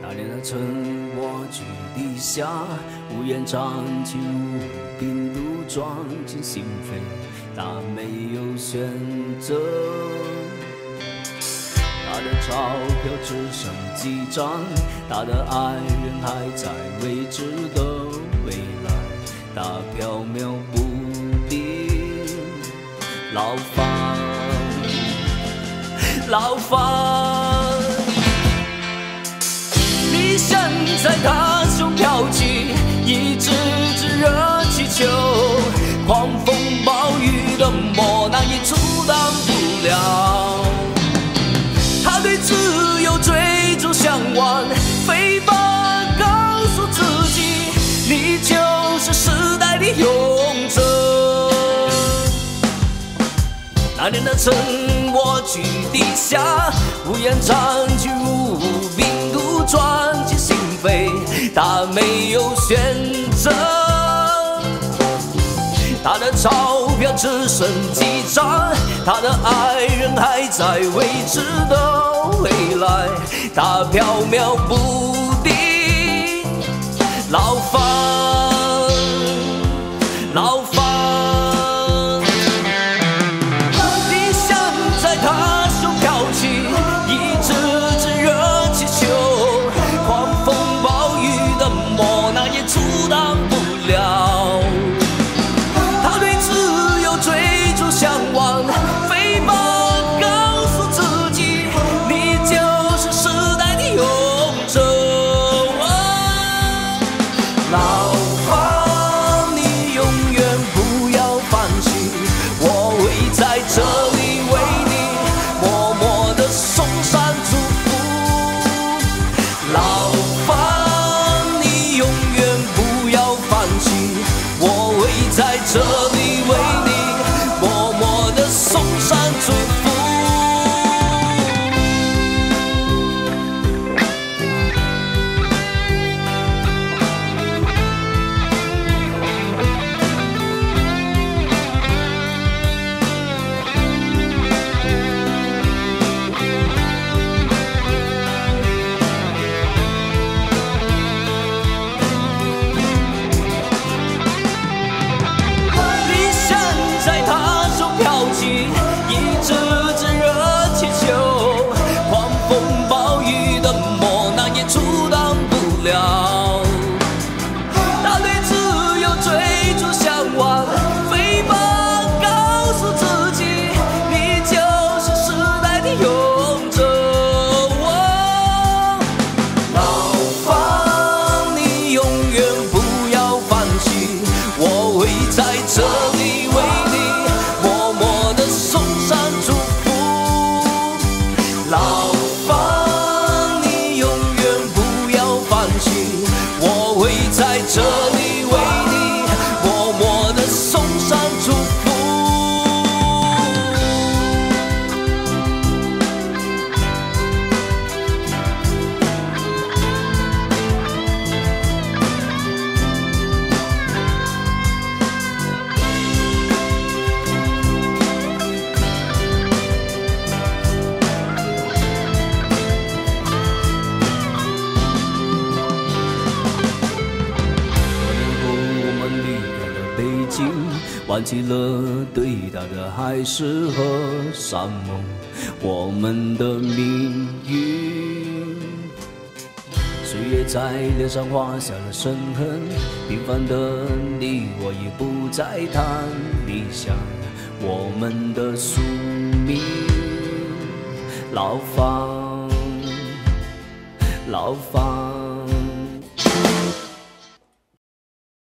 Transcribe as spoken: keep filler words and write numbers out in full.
那年的趁我居地下，乌烟瘴气，无病毒撞进心扉，他没有选择。他的钞票只剩几张，他的爱人还在未知的未来，他缥缈不定，牢房，牢房。理想在他手飘起，一支支热气球，狂风暴雨的磨难也阻挡不了。他对自由追逐向往，飞吧，告诉自己，你就是时代的勇者。那年的趁我居地下，乌烟瘴气，无病毒撞进心扉，他没有选择。他的钞票只剩几张，他的爱人还在未知的未来，他缥缈不定，牢房，牢房。理想在他手飘起，一支支热气球，狂风暴雨的磨难也阻挡不了。向往，飞吧，告诉自己，你就是时代的勇者。牢房，你永远不要放弃，我会在这里为你默默地送上祝福。牢房，你永远不要放弃，我会在这里为你默默地送上祝福。理想在他手飘起，一支支热气球，狂风暴雨的磨难也阻挡不了。他对自由追逐向往，飞吧，告诉自己，你就是时代的勇者。牢房，你永远不要放弃，我会在这里为你默默地送上祝福。牢房，你永远不要放弃，我会在这里为你默默地送上祝福。忘记了对他的海誓和山盟，我们的命运。岁月在脸上画下了深痕，平凡的你我已不再谈理想，我们的宿命。牢房，牢房。